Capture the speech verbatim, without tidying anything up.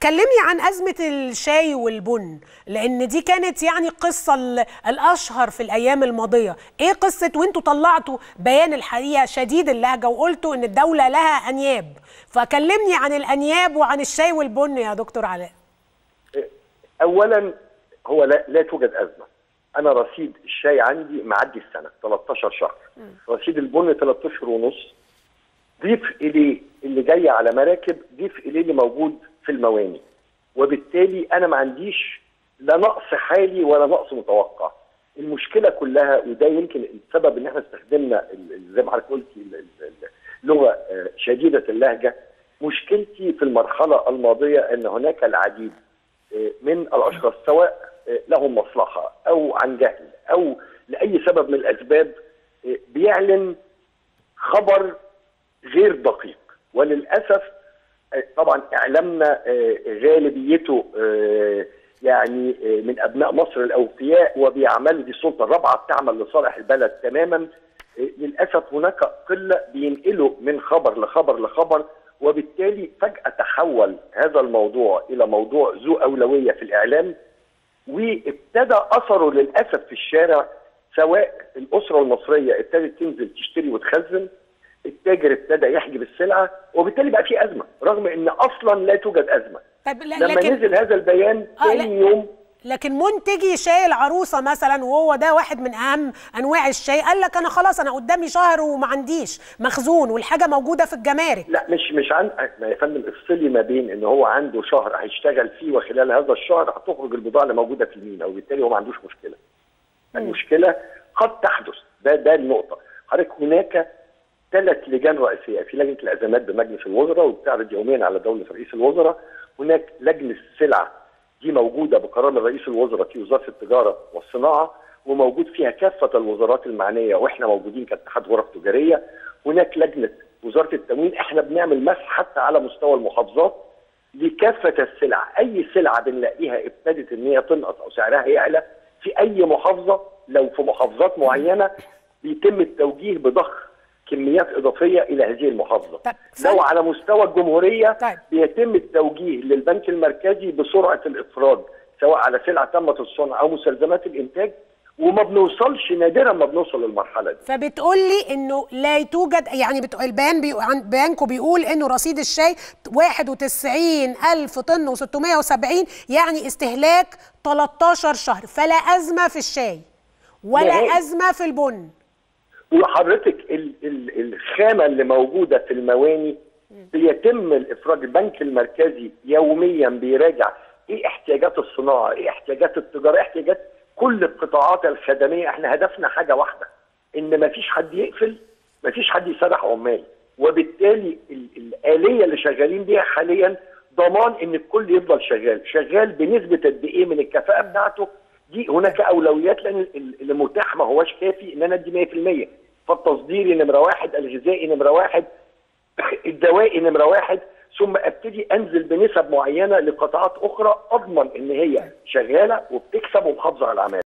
كلمني عن أزمة الشاي والبن، لأن دي كانت يعني قصة الأشهر في الأيام الماضية. إيه قصة وأنتوا طلعتوا بيان الحقيقة شديد اللهجة وقلتوا إن الدولة لها أنياب، فكلمني عن الأنياب وعن الشاي والبن يا دكتور علاء. أولا هو لا, لا توجد أزمة. أنا رصيد الشاي عندي معدي السنة تلتاشر شهر، رصيد البن ثلاثة أشهر ونص. ضيف إليه اللي جاي على مراكب، ضيف إليه اللي موجود في المواني، وبالتالي أنا ما عنديش لا نقص حالي ولا نقص متوقع. المشكلة كلها، وده يمكن السبب إن احنا استخدمنا زي ما حضرتك قلتي لغة شديدة اللهجة. مشكلتي في المرحلة الماضية أن هناك العديد من الأشخاص، سواء لهم مصلحة أو عن جهل أو لأي سبب من الأسباب، بيعلن خبر غير دقيق. وللأسف طبعا إعلامنا غالبيته يعني من أبناء مصر الأوفياء وبيعملوا، دي السلطة الرابعة بتعمل لصالح البلد تماما. للأسف هناك قلة بينقلوا من خبر لخبر لخبر، وبالتالي فجأة تحول هذا الموضوع إلى موضوع ذو أولوية في الإعلام، وابتدى أثره للأسف في الشارع. سواء الأسرة المصرية ابتدت تنزل تشتري وتخزن، التاجر ابتدى يحجب السلعة، وبالتالي بقى في أزمة رغم أن أصلا لا توجد أزمة. طيب لما لكن... نزل هذا البيان آه ثاني يوم. لكن منتجي شاي العروسه مثلا، وهو ده واحد من اهم انواع الشاي، قال لك انا خلاص انا قدامي شهر وما عنديش مخزون والحاجه موجوده في الجمارك. لا مش مش عن يا فندم، افصلي ما بين ان هو عنده شهر هيشتغل فيه، وخلال هذا الشهر هتخرج البضاعه اللي موجوده في المينا، وبالتالي هو ما عندوش مشكله. م. المشكله قد تحدث، ده ده النقطه. حضرتك هناك ثلاث لجان رئيسيه، في لجنه الازمات بمجلس الوزراء وبتعرض يوميا على دوله رئيس الوزراء. هناك لجنه السلع، دي موجوده بقرار من رئيس الوزراء في وزاره التجاره والصناعه، وموجود فيها كافه الوزارات المعنيه، واحنا موجودين كاتحاد غرف تجاريه. هناك لجنه وزاره التموين، احنا بنعمل مسح حتى على مستوى المحافظات لكافه السلع. اي سلعه بنلاقيها ابتدت ان هي تنقص او سعرها يعلى في اي محافظه، لو في محافظات معينه بيتم التوجيه بضخ كميات إضافية إلى هذه المحافظة. لو على مستوى الجمهورية طيب. بيتم التوجيه للبنك المركزي بسرعة الإفراج، سواء على سلعة تمت الصنع أو مستلزمات الإنتاج، وما بنوصلش، نادرا ما بنوصل للمرحلة دي. فبتقول لي إنه لا توجد، يعني البيان بي... بيانكم بيقول إنه رصيد الشاي واحد وتسعين ألف طن وستمائة وسبعين، يعني استهلاك تلتاشر شهر، فلا أزمة في الشاي ولا نهائي. أزمة في البن. وحضرتك ال ال الخامه اللي موجوده في المواني بيتم الافراج. البنك المركزي يوميا بيراجع ايه احتياجات الصناعه، ايه احتياجات التجاره، ايه احتياجات كل القطاعات الخدميه. احنا هدفنا حاجه واحده، ان ما فيش حد يقفل، ما فيش حد يسرح عمال، وبالتالي ال الاليه اللي شغالين بيها حاليا ضمان ان الكل يفضل شغال، شغال بنسبه قد ايه من الكفاءه بتاعته. دي هناك اولويات، لان اللي متاح ما هوش كافي ان انا ادي مية في المية. فالتصديري نمره واحد، الغذائي نمره واحد، الدوائي نمره واحد، ثم ابتدي انزل بنسب معينه لقطاعات اخرى اضمن ان هي شغاله وبتكسب ومحافظه على العماله.